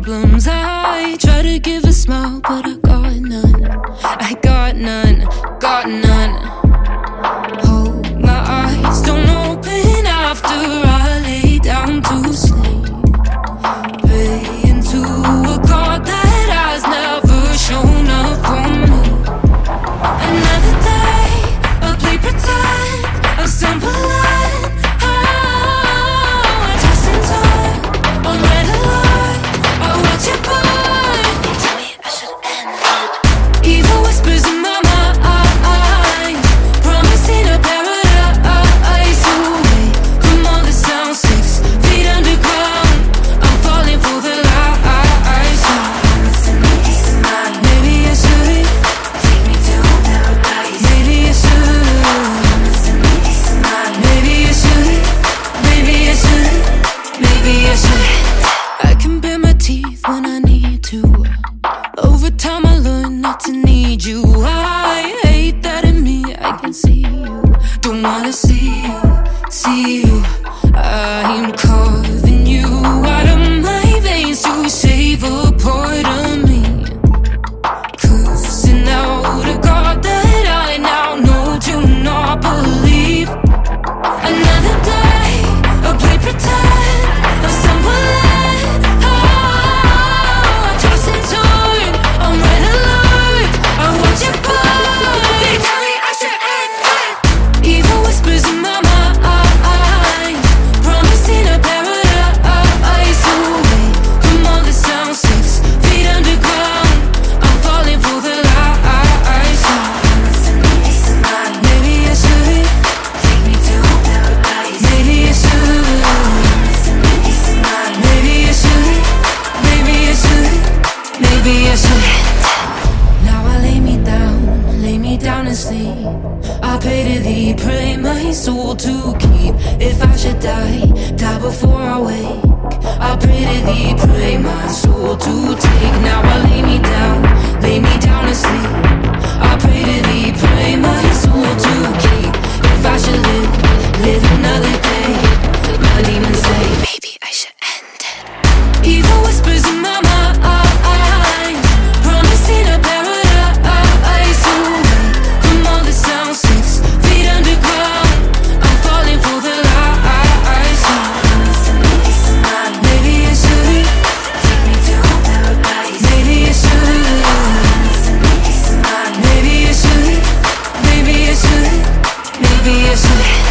problems. I try to give a smile, but I got none. I got none, got none. Hold my eyes, don't open after I lay down to sleep. Praying to a God that has never shown up for me. Another day, I'll play pretend, I'll stumble and I toss and turn on red alert. I watch it burn. You tell me I should end it. Evil whispers in my mind, promising a paradise away from all the sound. 6 feet underground, I'm falling for the lies. Promising me peace of mind. Maybe I should take me to paradise. Maybe I should. Promising me peace of mind. Maybe I should. Maybe I should. Maybe I should. I can bare my teeth when I need to. Over time I learned not to need you. I hate that in me, I can see you. Don't wanna see you, see you. I'm carving you out of my veins to save a part of me. Cursing out a God that I now know to not believe. Another day, I'll play pretend, I'll stumble and I toss and turn on red alert. I watch it burn. They tell me I should end it. Evil whispers in my mind, promising a paradise away from all the sound. 6 feet underground, I'm falling for the lies. Promising me peace of mind. Maybe I should take me to paradise. Maybe I should. Promising me peace of mind. Maybe I should. Maybe I should. Maybe I should. Now I lay me down and sleep. I pray to thee, pray my soul to keep. If I should die before I wake. I pray to thee, pray my soul to take. Now I lay me down and sleep. I pray to thee, pray my soul to keep. If I should live another day, my demons say, maybe I should end it. Evil whispers in my mind, promising a paradise away from all the sound. 6 feet underground, I'm falling for the lies. Promising me peace of mind. Maybe I should take me to paradise. Maybe I should. Promising me peace of mind. Maybe I should. Maybe I should. Maybe I should.